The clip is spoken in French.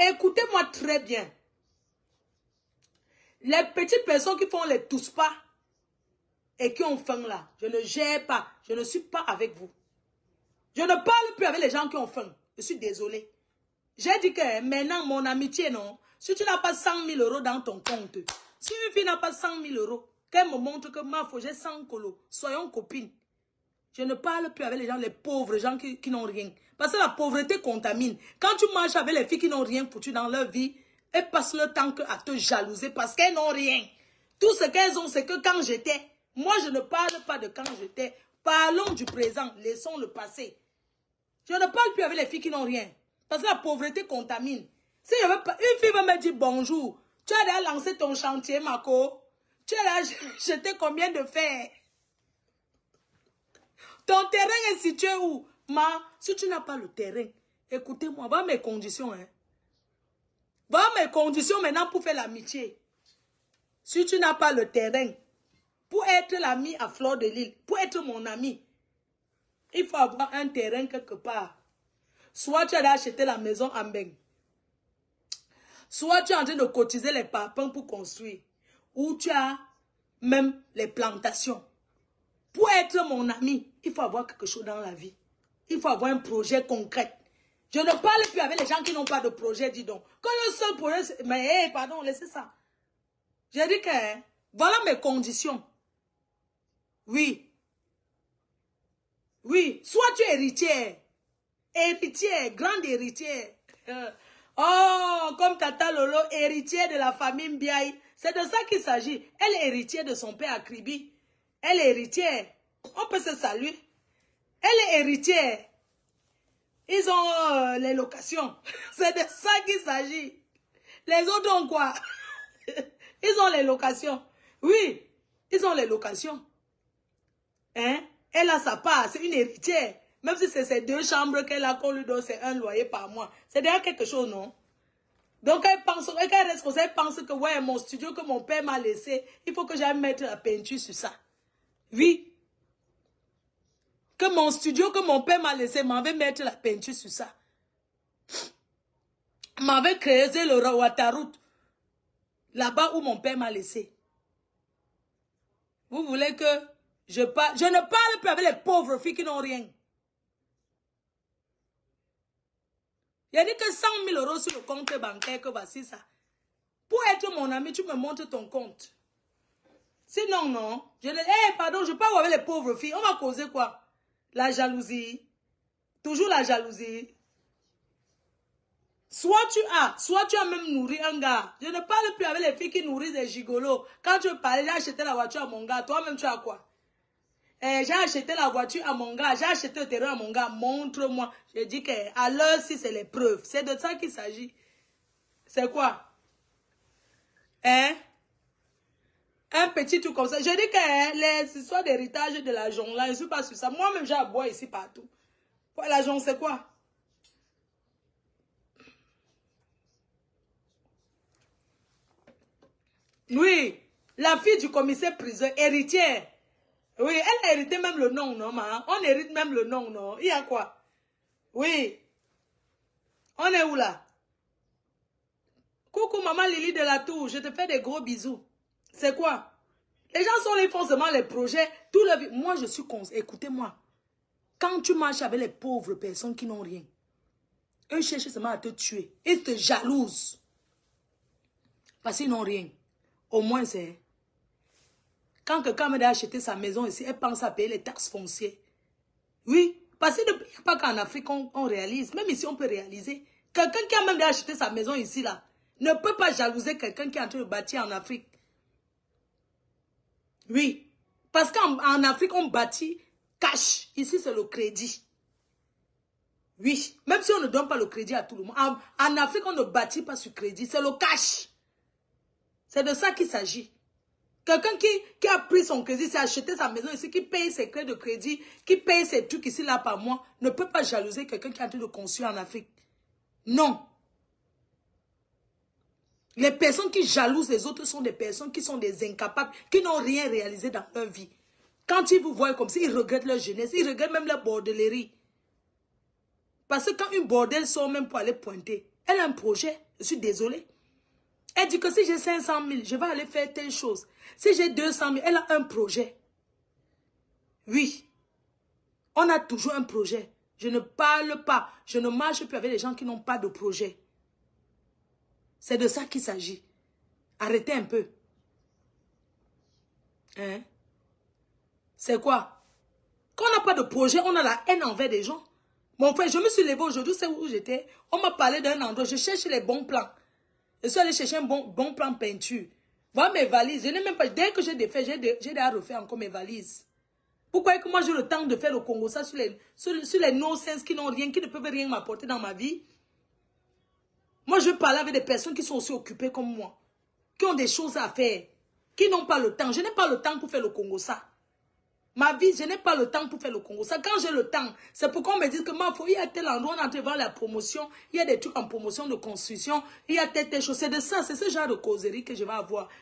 Écoutez-moi très bien. Les petites personnes qui font les tous pas et qui ont faim là, je ne gère pas. Je ne suis pas avec vous. Je ne parle plus avec les gens qui ont faim. Je suis désolé. J'ai dit que maintenant, mon amitié, non. Si tu n'as pas 100 000 € dans ton compte, si une fille n'a pas 100 000 € qu'elle me montre que ma faut j'ai 100 colos, soyons copines. Je ne parle plus avec les gens, les pauvres gens qui n'ont rien. Parce que la pauvreté contamine. Quand tu marches avec les filles qui n'ont rien foutu dans leur vie, elles passent le temps à te jalouser parce qu'elles n'ont rien. Tout ce qu'elles ont, c'est que quand j'étais. Moi, je ne parle pas de quand j'étais. Parlons du présent. Laissons le passé. Je ne parle plus avec les filles qui n'ont rien. Parce que la pauvreté contamine. Si je veux pas, une fille va me dire bonjour. Tu as déjà lancé ton chantier, Marco. Tu as déjà jeté combien de fer? Ton terrain est situé où? Si tu n'as pas le terrain, écoutez-moi, voilà mes conditions. Hein. Voilà mes conditions maintenant pour faire l'amitié. Si tu n'as pas le terrain, pour être l'ami à Fleur de Lille, pour être mon ami, il faut avoir un terrain quelque part. Soit tu as acheté la maison en Beng. Soit tu es en train de cotiser les papins pour construire. Ou tu as même les plantations. Pour être mon ami, il faut avoir quelque chose dans la vie. Il faut avoir un projet concret. Je ne parle plus avec les gens qui n'ont pas de projet, dis donc. Que le seul projet... Mais, pardon, laissez ça. J'ai dit que, voilà mes conditions. Oui. Oui. Soit tu es héritière. Héritière, grande héritière. Oh, comme Tata Lolo, héritière de la famille Mbiaye. C'est de ça qu'il s'agit. Elle est héritière de son père Akribi. Elle est héritière. On peut se saluer. Elle est héritière. Ils ont les locations. C'est de ça qu'il s'agit. Les autres ont quoi? Ils ont les locations. Oui, ils ont les locations. Hein? Elle a sa part. C'est une héritière. Même si c'est ces 2 chambres qu'elle a qu'on lui donne, c'est un loyer par mois. C'est déjà quelque chose, non? Donc elle pense, elle reste comme ça, elle pense que ouais, mon studio que mon père m'a laissé, il faut que j'aille mettre la peinture sur ça. Oui. Que mon studio que mon père m'a laissé, m'avait mettre la peinture sur ça. M'avait créé le Rawataroute. Là-bas où mon père m'a laissé. Vous voulez que je parle? Je ne parle plus avec les pauvres filles qui n'ont rien. Il a dit que 100 000 € sur le compte bancaire, que voici ça. Pour être mon ami, tu me montres ton compte. Sinon, non. Je dis, pardon, je parle avec les pauvres filles. On va causer quoi? La jalousie. Toujours la jalousie. Soit tu as même nourri un gars. Je ne parle plus avec les filles qui nourrissent des gigolos. Quand tu parlais, j'ai acheté la voiture à mon gars. Toi-même, tu as quoi? J'ai acheté la voiture à mon gars. J'ai acheté le terrain à mon gars. Montre-moi. Je dis qu'à l'heure, si c'est les preuves. C'est de ça qu'il s'agit. C'est quoi? Hein? Un petit truc comme ça. Je dis que les histoires d'héritage de l'argent, là, je ne suis pas sur ça. Moi-même, j'ai à boire ici partout. L'argent, c'est quoi? Oui, la fille du commissaire prison, héritière. Oui, elle a hérité même le nom, non, ma? On hérite même le nom, non? Il y a quoi? Oui. On est où là? Coucou, maman Lily de la Tour, je te fais des gros bisous. C'est quoi? Les gens sont là, ils font seulement les projets. Tout le... Moi, je suis con. Écoutez-moi. Quand tu marches avec les pauvres personnes qui n'ont rien, eux cherchent seulement à te tuer. Ils te jalousent. Parce qu'ils n'ont rien. Au moins, c'est... Quand quelqu'un m'a acheté sa maison ici, elle pense à payer les taxes foncières. Oui, parce qu'il n'y a pas qu'en Afrique on réalise. Même ici, on peut réaliser. Quelqu'un qui a même acheté sa maison ici, là, ne peut pas jalouser quelqu'un qui est en train de bâtir en Afrique. Oui, parce qu'en Afrique, on bâtit cash. Ici, c'est le crédit. Oui, même si on ne donne pas le crédit à tout le monde. En Afrique, on ne bâtit pas sur crédit. C'est le cash. C'est de ça qu'il s'agit. Quelqu'un qui a pris son crédit, s'est acheté sa maison ici, qui paye ses crédits de crédit, qui paye ses trucs ici, là, par mois, ne peut pas jalouser quelqu'un qui est en train de construire en Afrique. Non. Les personnes qui jalousent les autres sont des personnes qui sont des incapables, qui n'ont rien réalisé dans leur vie. Quand ils vous voient comme ça, ils regrettent leur jeunesse, ils regrettent même leur bordellerie. Parce que quand une bordelle sort même pour aller pointer, Elle a un projet. Je suis désolée. Elle dit que si j'ai 500 000, je vais aller faire telle chose. Si j'ai 200 000, elle a un projet. Oui. On a toujours un projet. Je ne parle pas. Je ne marche plus avec les gens qui n'ont pas de projet. C'est de ça qu'il s'agit. Arrêtez un peu. Hein? C'est quoi? Quand on n'a pas de projet, on a la haine envers des gens. Mon frère, je me suis levé aujourd'hui, c'est où j'étais. On m'a parlé d'un endroit. Je cherche les bons plans. Je suis allé chercher un bon plan peinture. Voilà mes valises. Je n'ai même pas. Dès que j'ai défait, j'ai déjà refait encore mes valises. Pourquoi est-ce que moi j'ai le temps de faire le Congo ça sur les no-sense qui n'ont rien, qui ne peuvent rien m'apporter dans ma vie? Moi, je parle avec des personnes qui sont aussi occupées comme moi. Qui ont des choses à faire. Qui n'ont pas le temps. Je n'ai pas le temps pour faire le Congo ça. Ma vie, je n'ai pas le temps pour faire le Congo. Ça, quand j'ai le temps, c'est pourquoi on me dit que il y a tel endroit, on est en train de voir la promotion, il y a des trucs en promotion de construction, il y a telle chose. C'est de ça, c'est ce genre de causerie que je vais avoir.